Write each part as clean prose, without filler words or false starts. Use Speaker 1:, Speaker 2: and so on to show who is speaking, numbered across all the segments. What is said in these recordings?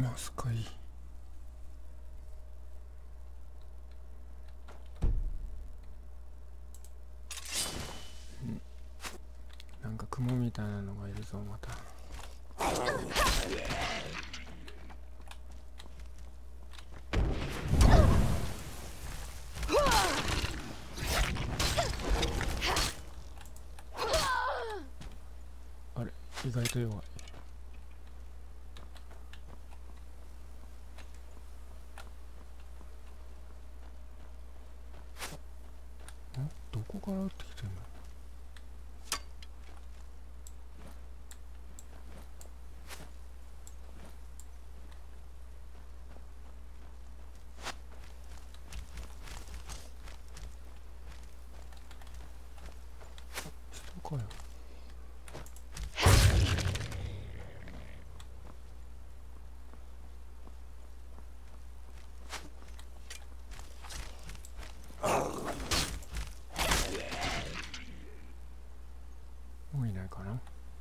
Speaker 1: ますかい。なんか雲みたいなのがいるぞまた。あれ、意外と弱い。どこから撃ってきてんの。人かよ。もういないかな。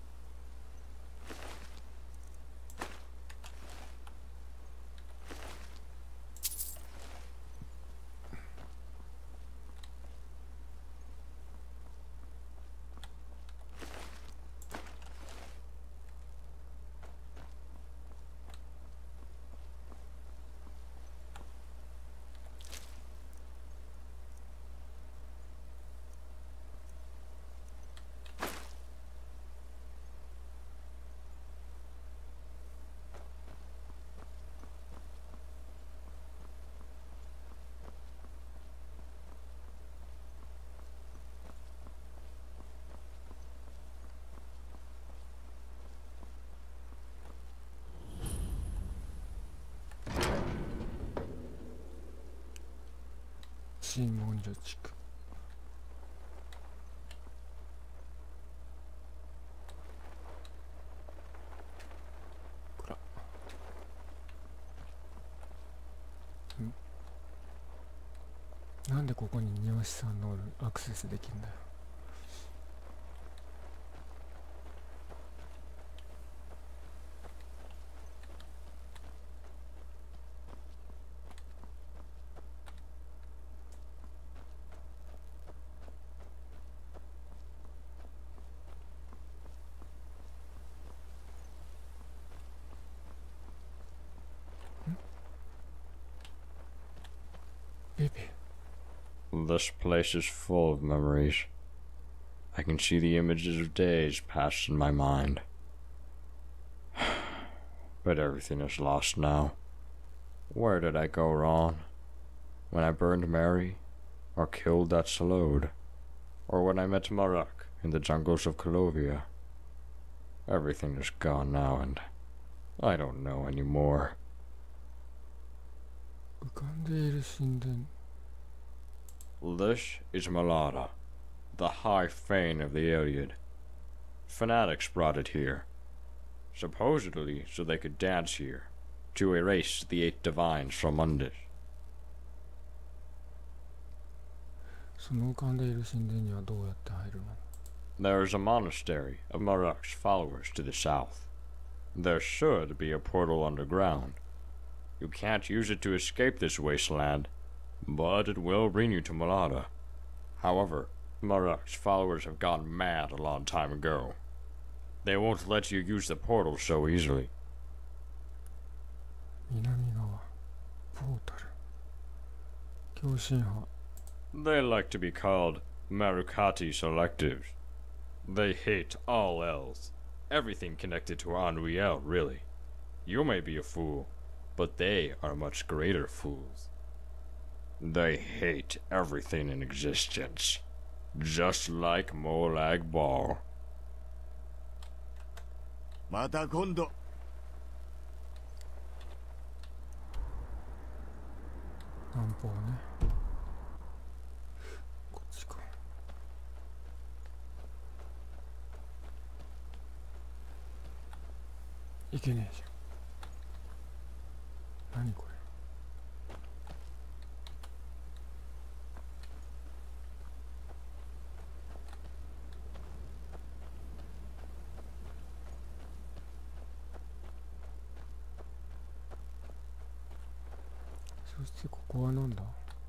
Speaker 1: 新文書地区。こら。なんでここに庭師さんのアクセスできるんだよ。ベベ。
Speaker 2: This place is full of memories. I can see the images of days passed in my mind. But everything is lost now. Where did I go wrong? When I burned Mary? Or killed that Salode? Or when I met Marak in the jungles of Colovia? Everything is gone now, and I don't know anymore.
Speaker 1: 浮かんでいる神殿。
Speaker 2: This is Malada, the high fane of the Iliad. Fanatics brought it here, supposedly so they could dance here, to erase the 8 divines from Mundus.
Speaker 1: その浮かんでいる神殿にはどうやって入るの。
Speaker 2: There is a monastery of Marak's followers to the south. There should be a portal underground. You can't use it to escape this wasteland, but it will bring you to Malada. However, Marak's followers have gone mad a long time ago. They won't let you use the portal so easily.
Speaker 1: 南側。ポータル。狂信派。
Speaker 2: They like to be called Marukati Selectives. They hate all else. Everything connected to Unreal, really. You may be a fool, but they are much greater fools. They hate everything in existence. Just like Molag Bal.
Speaker 3: また今度。
Speaker 1: 南方ね。こっちか。いけねえじゃん。何これ。 そしてここはなんだ。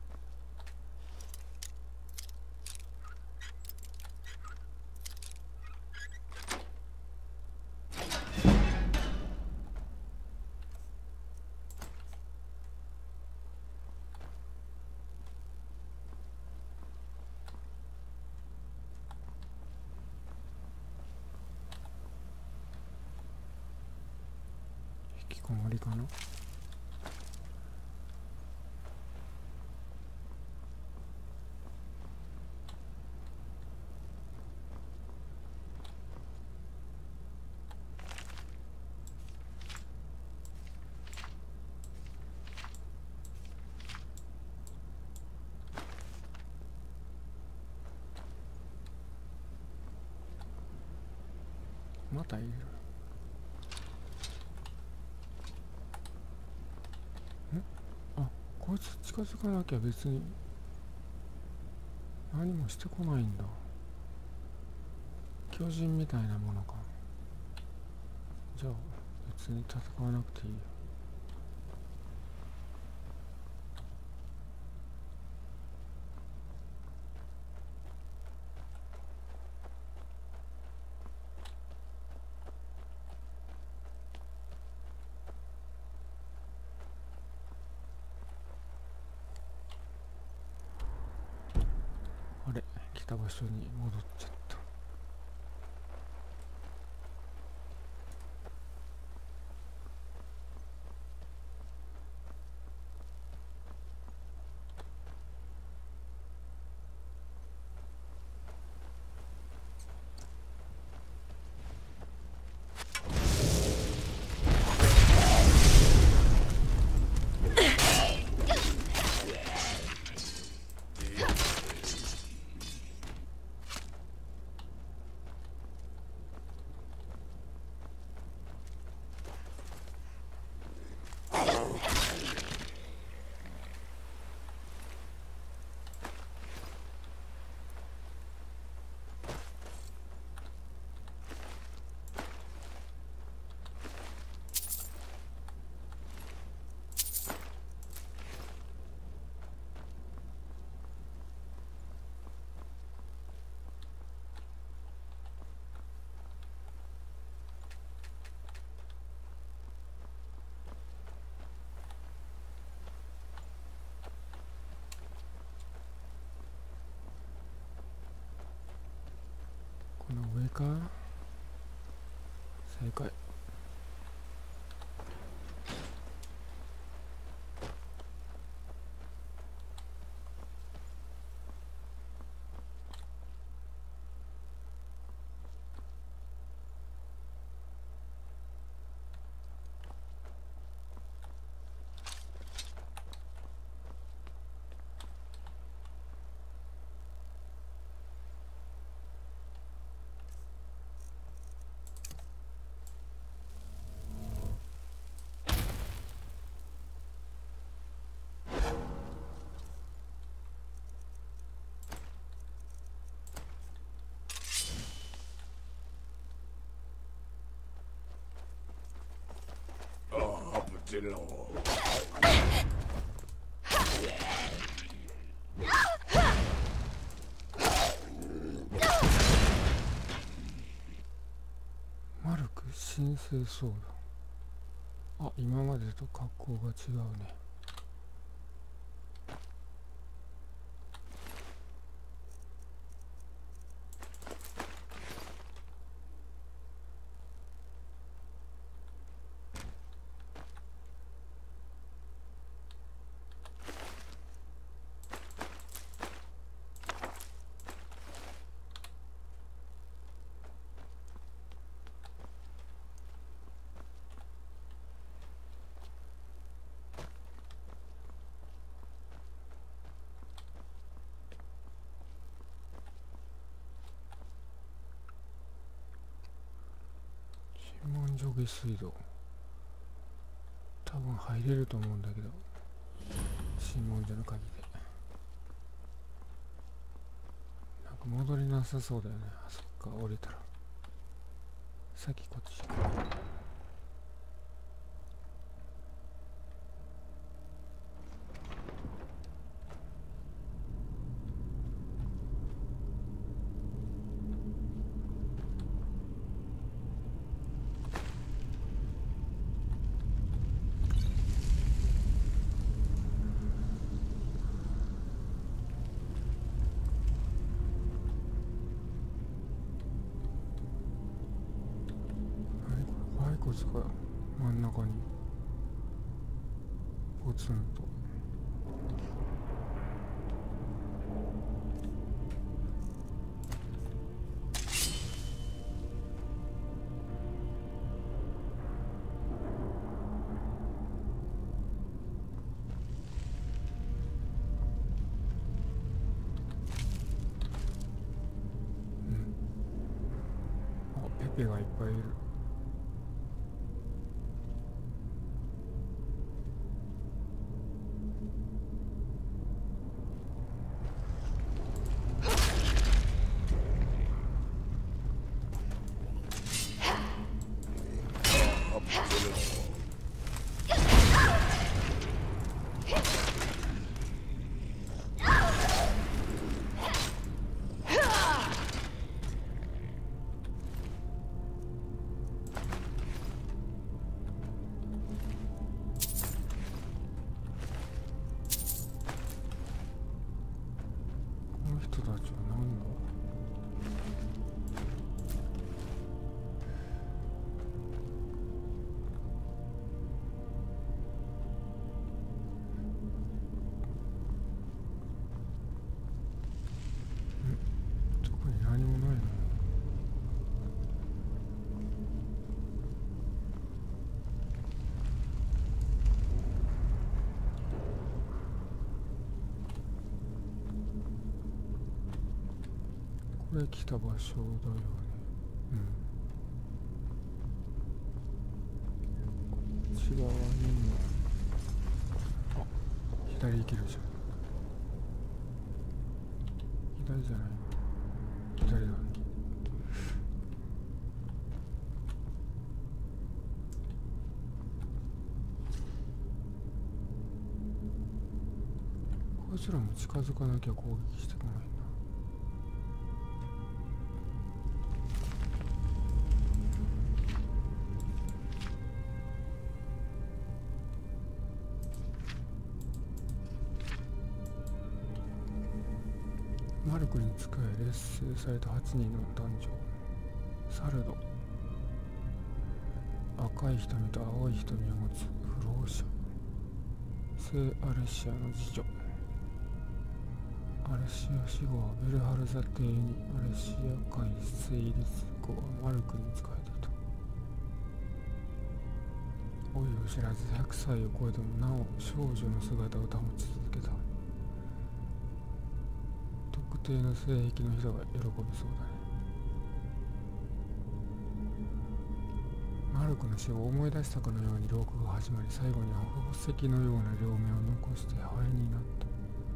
Speaker 1: 引きこもりかな。またいる。あ、こいつ近づかなきゃ別に何もしてこないんだ。巨人みたいなものか。じゃあ別に戦わなくていいよ。あれ、来た場所に戻っちゃった。この上か。正解。
Speaker 3: てろ。
Speaker 1: マルク神聖ソード。あ、今までと格好が違うね。検問所下水道。多分入れると思うんだけど、審問所の鍵で。なんか戻りなさそうだよね。あそっか、降りたら。先こっち行く。 つが真ん中にポツンと。ペペがいっぱいいる。この人たちは何だ。特に何もないな。これ来た場所だよね。内側にも、左行けるじゃん。左じゃないの。左だね。こいつらも近づかなきゃ攻撃してこないな。マルクに仕え劣勢された8人の男女。サルド。赤い瞳と青い瞳を持つ不老者。聖アレシアの次女。アレシア死後はベルハルザ邸にアレシア会成立後はマルクに仕えていた。老いを知らず100歳を超えてもなお少女の姿を保ち続けた。特定の性癖の人が喜びそうだね。マルクの死を思い出したかのように廊下が始まり、最後には宝石のような両目を残して灰になった。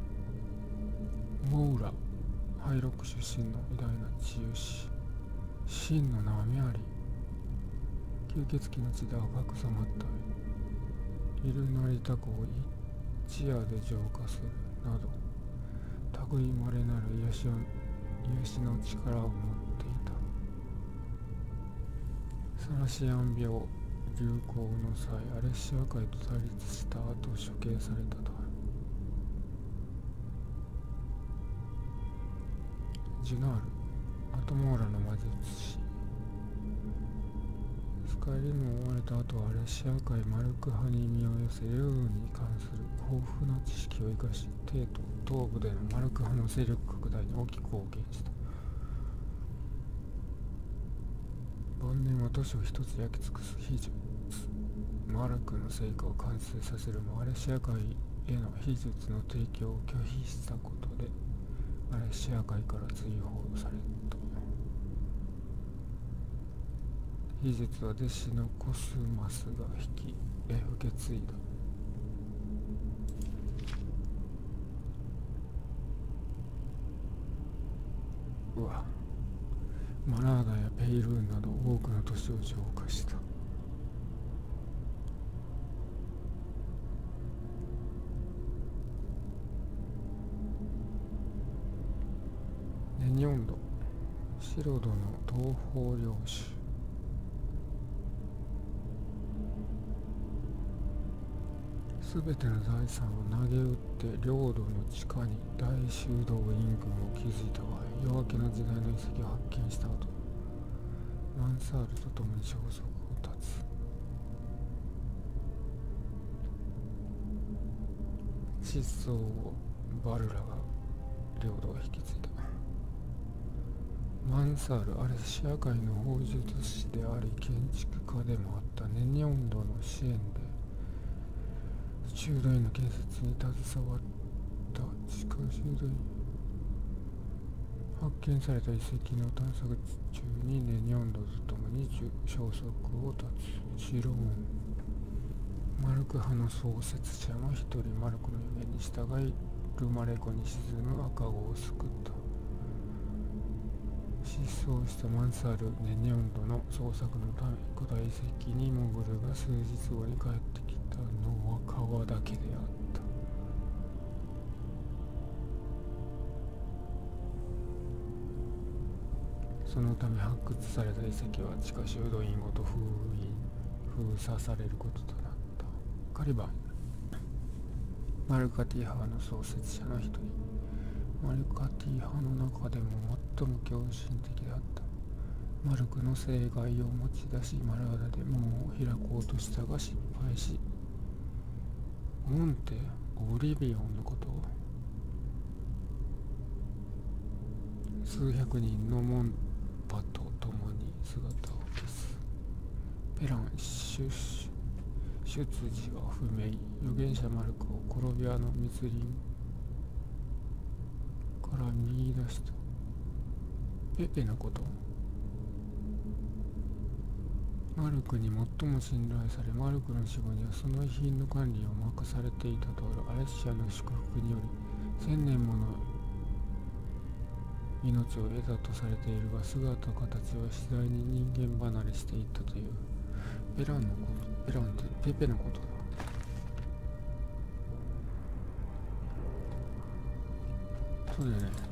Speaker 1: モウラ、ハイロック出身の偉大な治癒士。真の名はミャリー。吸血鬼の血で赤く染まったイルナリタコを一夜で浄化するなど、類まれなる癒しの力を持っていた。サラシアン病流行の際、アレシア界と対立した後処刑されたとある。ジュナール、アトモーラの魔術師。スカイリムを追われた後はアレシア界マルク派に身を寄せ、レオに関する豊富な知識を生かし、帝都東部でのマルク派の勢力拡大に大きく貢献した。晩年は都市を一つ焼き尽くす非術マルクの成果を完成させるも、アレシア界への非術の提供を拒否したことでアレシア界から追放された。非術は弟子のコスマスが受け継いだ。うわ、マナーダやペイルーンなど多くの都市を浄化した。ネニョンド、シロドの東方領主。すべての財産を投げ打って領土の地下に大修道院群を築いたが、夜明けの時代の遺跡を発見した後、マンサールと共に消息を絶つ。 失踪後バルラが領土を引き継いだ。マンサール・アレシア界の砲術師であり建築家でもあったネニョンドの支援で修道院の建設に携わった地下修道院。発見された遺跡の探索中にネニョンドと共に消息を絶つ。シローンマルク派の創設者の一人、マルクの夢に従いルマレ湖に沈む赤子を救った。失踪したマンサール・ネニョンドの捜索のため古代遺跡に潜るが、数日後に帰ってきたのは川だけであった。そのため発掘された遺跡は地下修道院ごと封鎖されることとなった。カリバンマルカティ派の創設者の一人、マルカティ派の中でも最も狂信的であった。マルクの聖骸を持ち出し、マラーダで門を開こうとしたが失敗し、モンテ・オリビオンのことを、数百人のモンパと共に姿を消す。ペラン・出自は不明。預言者マルクをコロビアの密林から見出した。ペペのこと。マルクに最も信頼され、マルクの死後にはその遺品の管理を任されていたとある。アレシアの祝福により1000年もの命を得たとされているが、姿形は次第に人間離れしていったという。ペランってペペのことだ。そうだよね。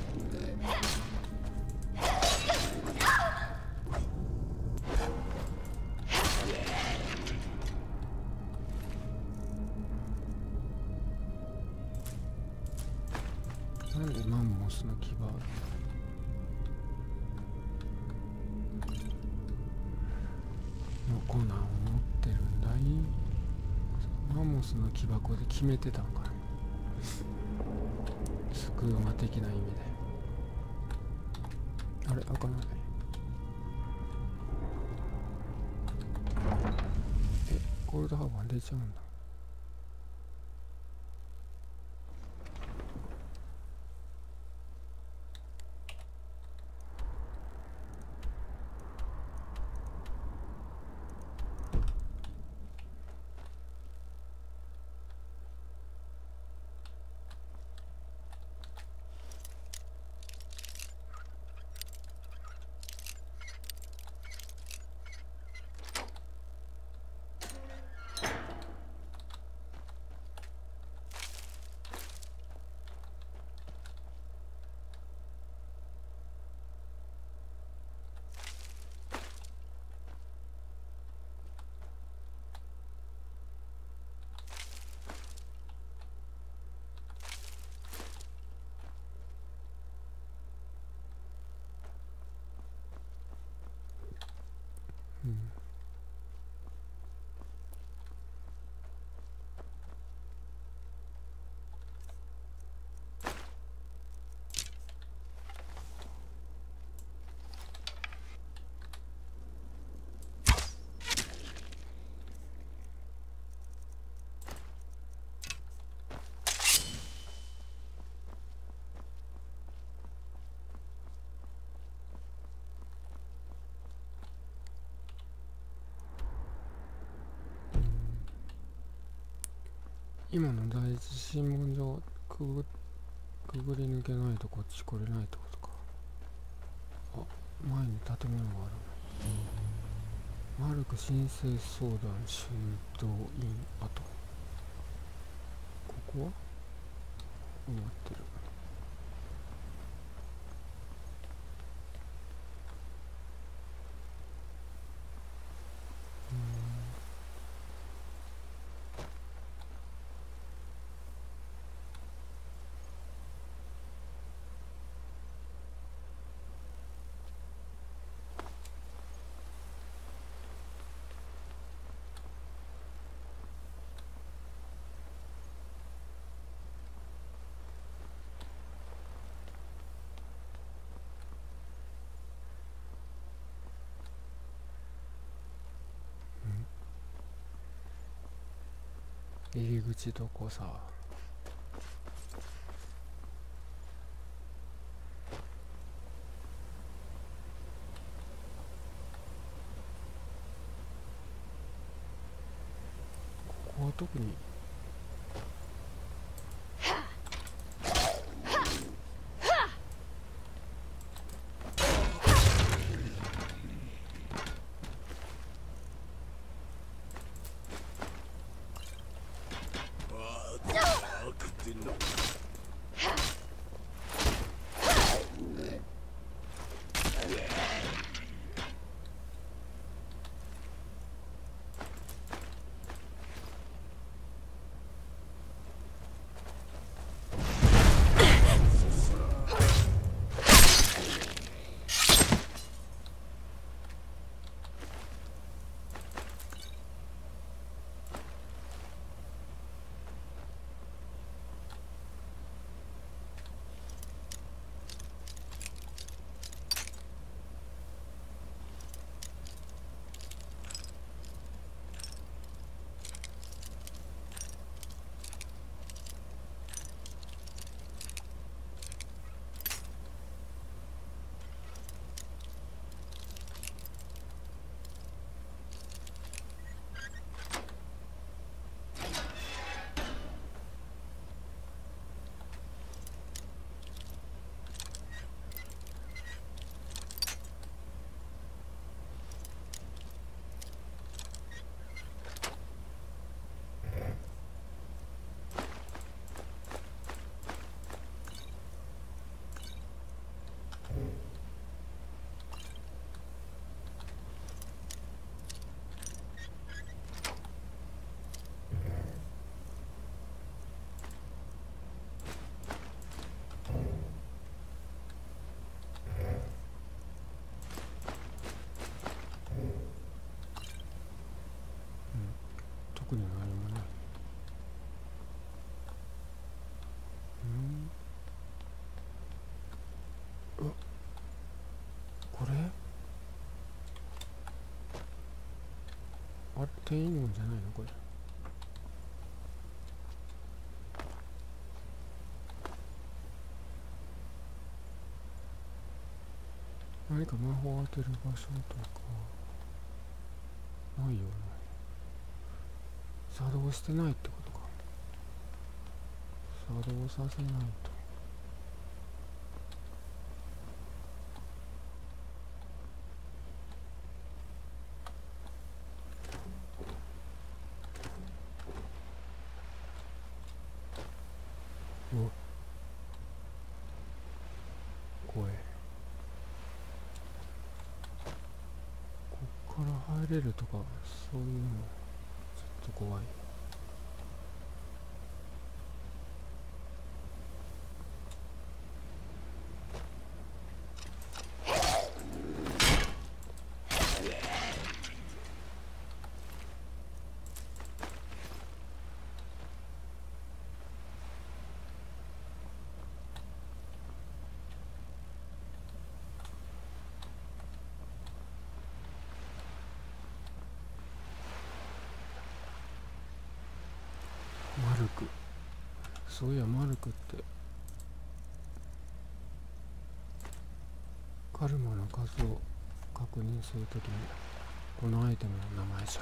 Speaker 1: なんでマンモスの牙のコナンを持ってるんだい。マンモスの木箱で決めてたんかな。スクーマ的な意味で。あれ開かない。ゴールドハーバー出ちゃうんだ。今の第一審問所くぐり抜けないとこっち来れないってことか。あ、前に建物がある。マルク申請相談修道院跡。ここは埋まってる。 入り口どこさ。ここは特に特に何もない。これあれ店員門じゃないのこれ。何か魔法を当てる場所とかないよね。作動してないってことか。作動させないと。お、声。こっから入れるとかそういうのちょっと怖い。マルク、そういやマルクってカルマの数を確認するときにこのアイテムの名前じゃん。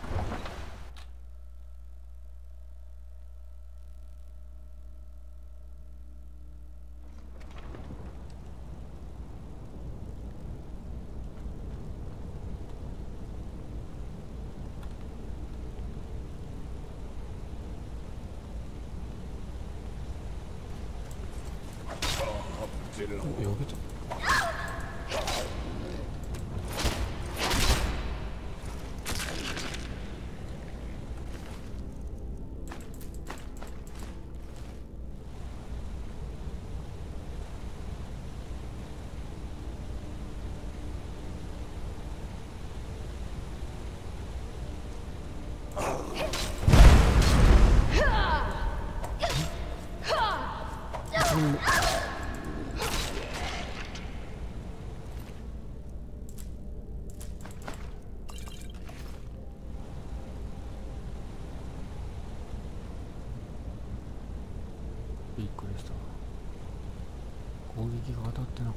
Speaker 1: よけた。 びっくりした。攻撃が当たってなかった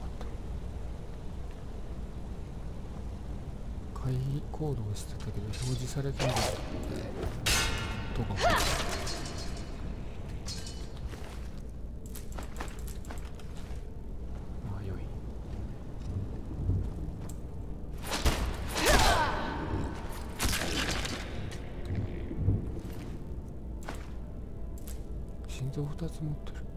Speaker 1: 。回避行動してたけど表示されてなかったとか。まあ良い。心臓2つ持ってる。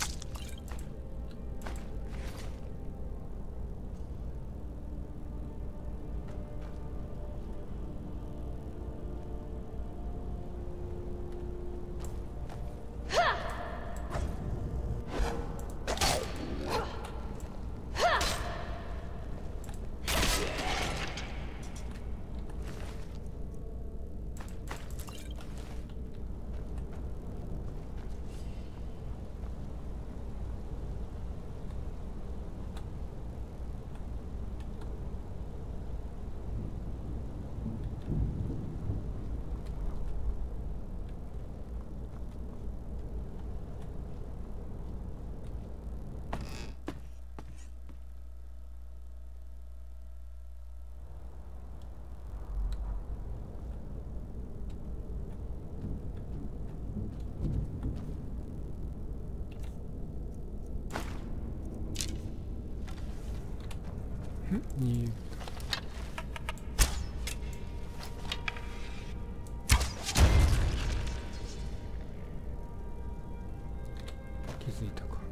Speaker 1: に気づいたか。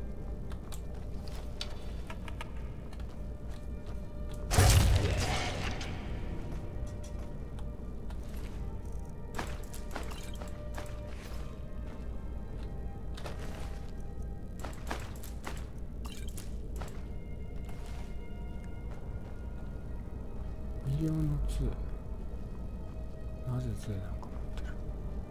Speaker 1: 微量の杖、なぜ杖なんか持ってる。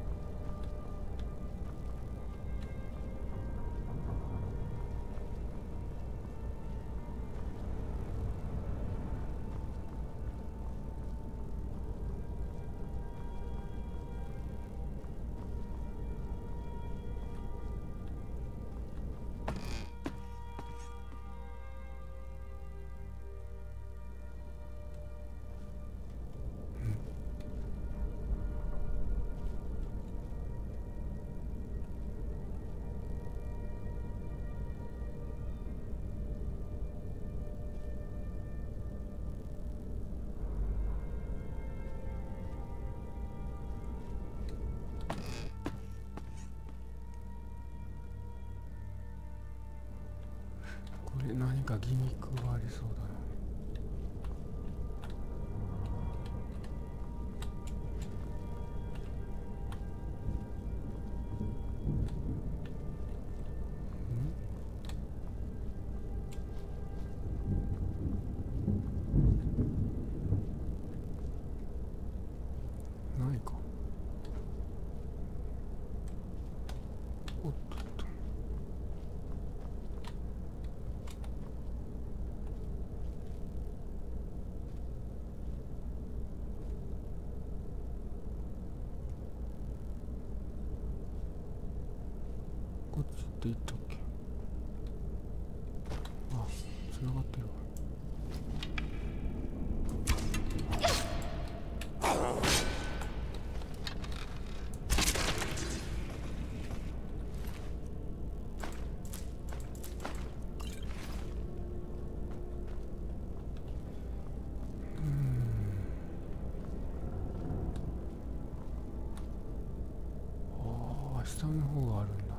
Speaker 1: これ何かギミックがありそうだな。ないか。おっとっと。こっちって言ったっけ。あ、繋がってるわ。下の方があるんだ。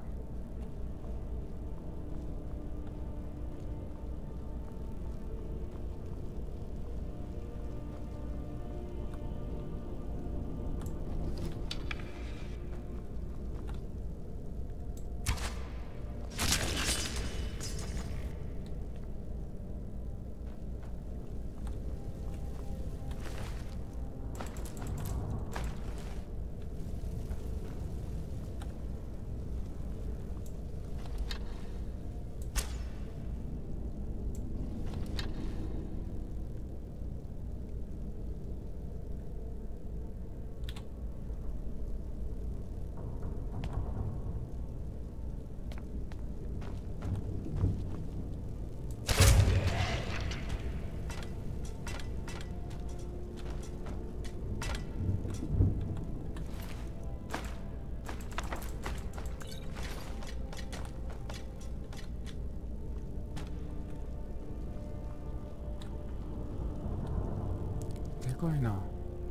Speaker 1: かいな。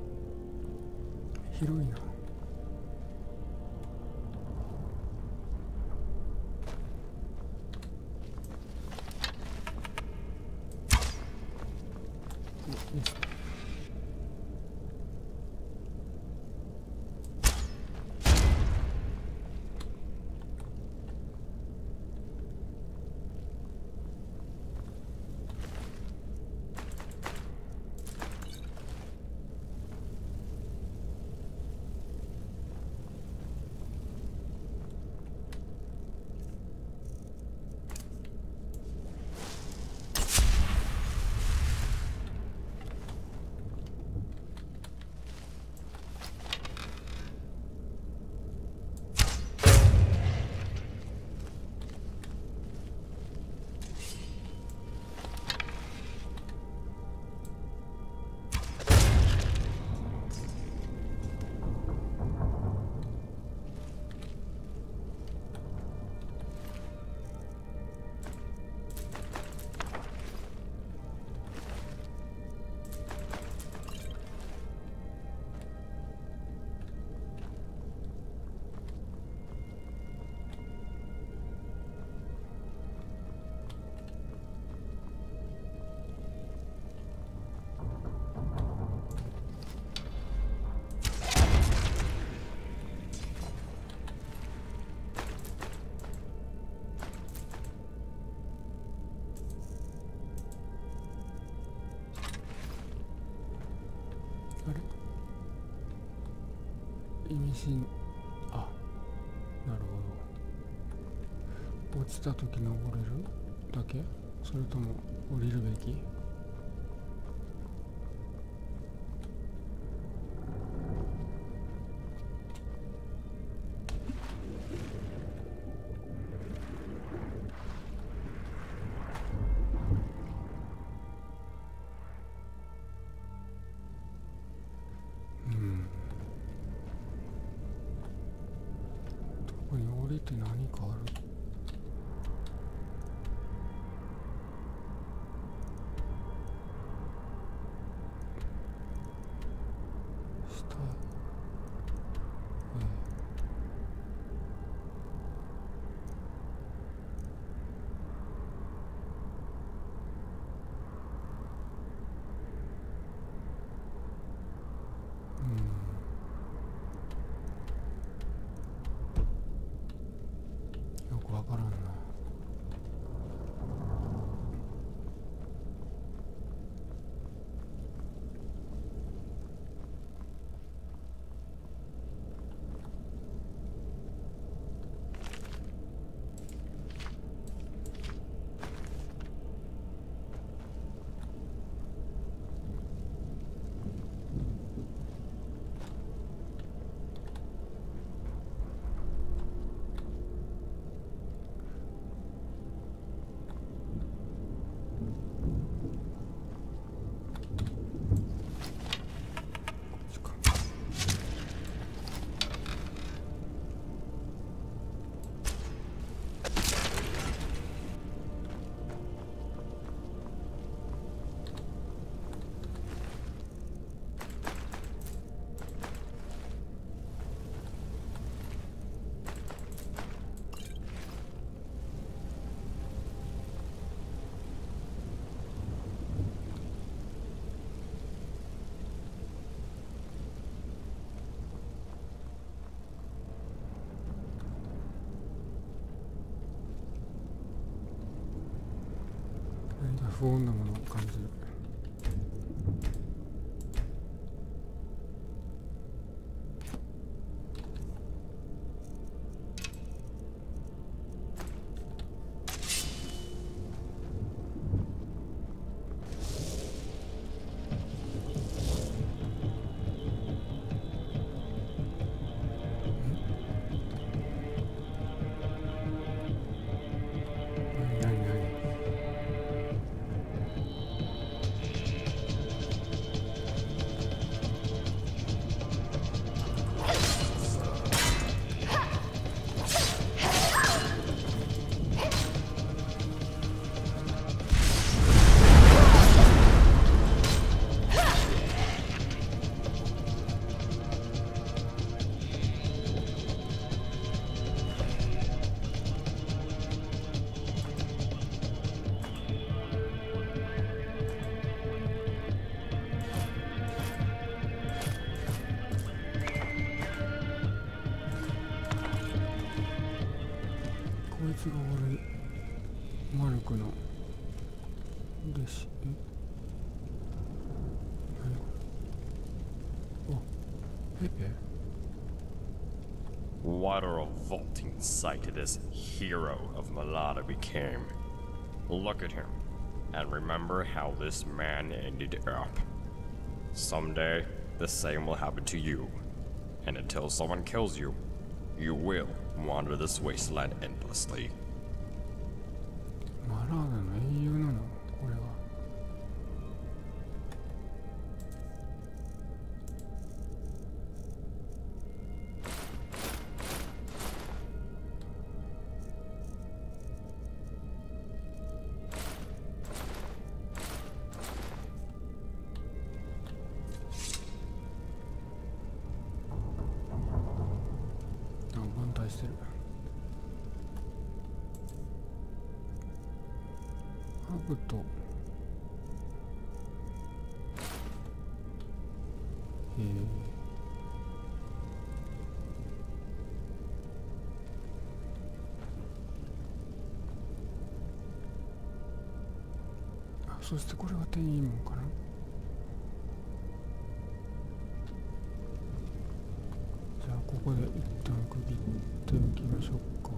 Speaker 1: 広いな。よいしょ。あれ、意味深。あ、なるほど。落ちた時登れるだけ、それとも降りるべき？ここに降りて何かある？下、よくわからんな。何か不穏なものを感じる。何俺マルクの弟子。何これ。あ、ペペ。
Speaker 2: What a revolting sight this hero of Malada became. Look at him, and remember how this man ended up. Someday, the same will happen to you. And until someone kills you, you will wander this wasteland endlessly.
Speaker 1: マラーダの英雄なのこれは。反対してる。ハブとあ、そしてこれが転移門かな。じゃあここで一旦区切っておきましょうか。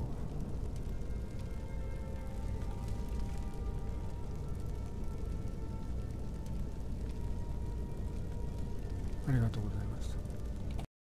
Speaker 1: ありがとうございました。